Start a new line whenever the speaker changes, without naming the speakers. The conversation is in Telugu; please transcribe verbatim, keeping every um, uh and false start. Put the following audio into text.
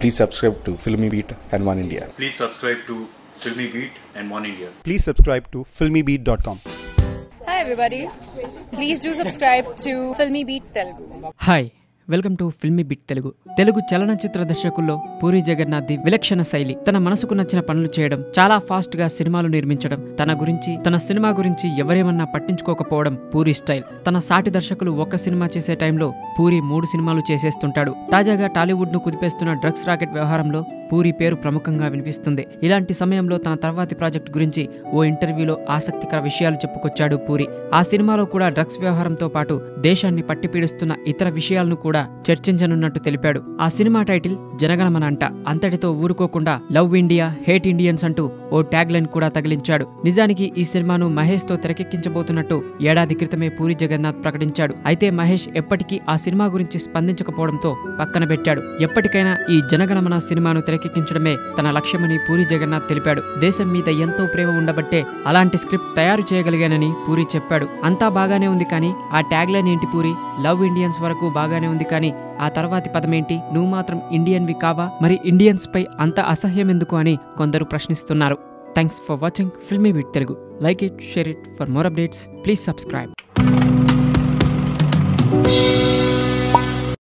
Please subscribe to Filmy Beat and One India.
Please subscribe to Filmy Beat and One India.
Please subscribe to filmy beat dot com.
Hi everybody. Please do subscribe to Filmy Beat Telugu.
Hi. Welcome to Filmy Beat Telugu. Telugu చలనచిత్ర దర్శకుల్లో పూరి జగన్నాథ్ ది విలక్షణ శైలి. తన మనసుకు నచ్చిన పనులు చేయడం, చాలా ఫాస్ట్ గా సినిమాలు నిర్మించడం, తన గురించి తన సినిమా గురించి ఎవరేమన్నా పట్టించుకోకపోవడం పూరి స్టైల్. తన సాటి దర్శకులు ఒక్క సినిమా చేసే టైంలో పూరి మూడు సినిమాలు చేసేస్తుంటాడు. తాజాగా టాలీవుడ్ ను కుదిపేస్తున్న డ్రగ్స్ రాకెట్ వ్యవహారంలో పూరి పేరు ప్రముఖంగా వినిపిస్తుంది. ఇలాంటి సమయంలో తన తర్వాతి ప్రాజెక్ట్ గురించి ఓ ఇంటర్వ్యూలో ఆసక్తికర విషయాలు చెప్పుకొచ్చాడు పూరి. ఆ సినిమాలో కూడా డ్రగ్స్ వ్యవహారంతో పాటు దేశాన్ని పట్టిపీడిస్తున్న ఇతర విషయాలను కూడా చర్చించనున్నట్టు తెలిపాడు. ఆ సినిమా టైటిల్ జనగణమన అంట. అంతటితో ఊరుకోకుండా లవ్ ఇండియా, హేట్ ఇండియన్స్ అంటూ ఓ ట్యాగ్ లైన్ కూడా తగిలించాడు. నిజానికి ఈ సినిమాను మహేష్ తో తెరకెక్కించబోతున్నట్టు ఏడాది క్రితమే పూరి జగన్నాథ్ ప్రకటించాడు. అయితే మహేష్ ఎప్పటికీ ఆ సినిమా గురించి స్పందించకపోవడంతో పక్కన పెట్టాడు. ఎప్పటికైనా ఈ జనగణమన సినిమాను తెరకెక్కించడమే తన లక్ష్యమని పూరి జగన్నాథ్ తెలిపాడు. దేశం మీద ఎంతో ప్రేమ ఉండబట్టే అలాంటి స్క్రిప్ట్ తయారు చేయగలిగానని పూరి చెప్పాడు. అంతా బాగానే ఉంది కానీ ఆ ట్యాగ్ లైన్ ఏంటి పూరి? లవ్ ఇండియన్స్ వరకు బాగానే ఉంది కానీ ఆ తర్వాతి పదమేంటి? నువ్వు మాత్రం ఇండియన్వి కావా? మరి ఇండియన్స్ పై అంత అసహ్యం ఎందుకు అని కొందరు ప్రశ్నిస్తున్నారు. Thanks for watching Filmy Beat Telugu. Like it, share it. For more updates please subscribe.